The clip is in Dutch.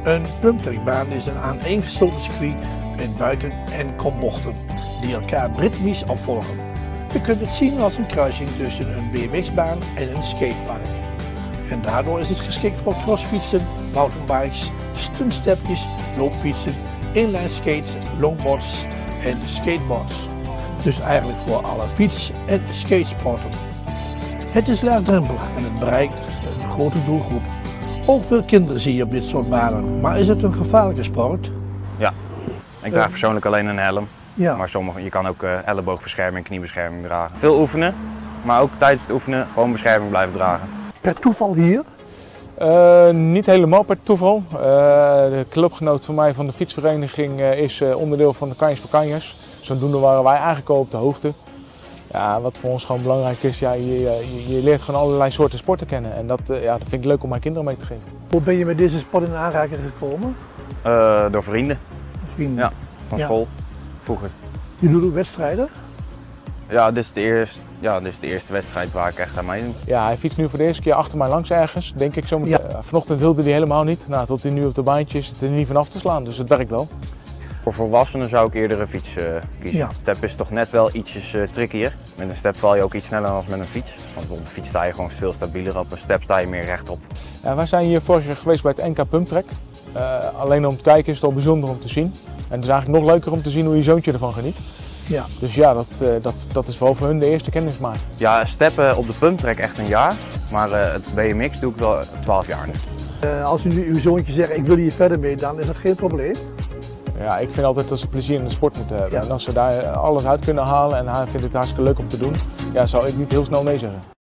Een pumptrackbaan is een aaneengesloten circuit met buiten- en kombochten die elkaar ritmisch opvolgen. Je kunt het zien als een kruising tussen een BMX-baan en een skatepark. En daardoor is het geschikt voor crossfietsen, mountainbikes, stuntstepjes, loopfietsen, inline skates, longboards en skateboards. Dus eigenlijk voor alle fiets- en skatesporten. Het is laagdrempelig en het bereikt een grote doelgroep. Ook veel kinderen zie je op dit soort banen, maar is het een gevaarlijke sport? Ja, ik draag persoonlijk alleen een helm. Ja. Maar je kan ook elleboogbescherming, kniebescherming dragen. Veel oefenen, maar ook tijdens het oefenen gewoon bescherming blijven dragen. Per toeval hier? Niet helemaal per toeval. De clubgenoot van mij van de fietsvereniging is onderdeel van de Kanjers voor Kanjers. Zodoende waren wij eigenlijk al op de hoogte. Ja, wat voor ons gewoon belangrijk is, ja, je leert gewoon allerlei soorten sporten kennen. En dat vind ik leuk om mijn kinderen mee te geven. Hoe ben je met deze sport in aanraking gekomen? Door vrienden. Vrienden? Ja, van school, vroeger. Je doet ook wedstrijden? Ja, dit is de eerste wedstrijd waar ik echt aan meedoe. Ja, hij fietst nu voor de eerste keer achter mij langs ergens, denk ik zo meteen. Ja. Vanochtend wilde hij helemaal niet. Nou, tot hij nu op de baantje is, het er niet van af te slaan, dus het werkt wel. Voor volwassenen zou ik eerder een fiets kiezen. Ja. Step is toch net wel ietsjes trickier. Met een step val je ook iets sneller dan met een fiets. Want op een fiets sta je gewoon veel stabieler, op een step sta je meer rechtop. Ja, wij zijn hier vorig jaar geweest bij het NK Pumptrack. Alleen om te kijken is het al bijzonder om te zien. En het is eigenlijk nog leuker om te zien hoe je zoontje ervan geniet. Ja. Dus ja, dat is wel voor hun de eerste kennismaking. Ja, steppen op de pumptrack echt een jaar. Maar het BMX doe ik wel 12 jaar nu. Als u nu uw zoontje zegt, ik wil hier verder mee, dan is dat geen probleem? Ja, ik vind altijd dat ze plezier in de sport moeten hebben. Ja. En als ze daar alles uit kunnen halen en hij vindt het hartstikke leuk om te doen, ja, zou ik niet heel snel nee zeggen.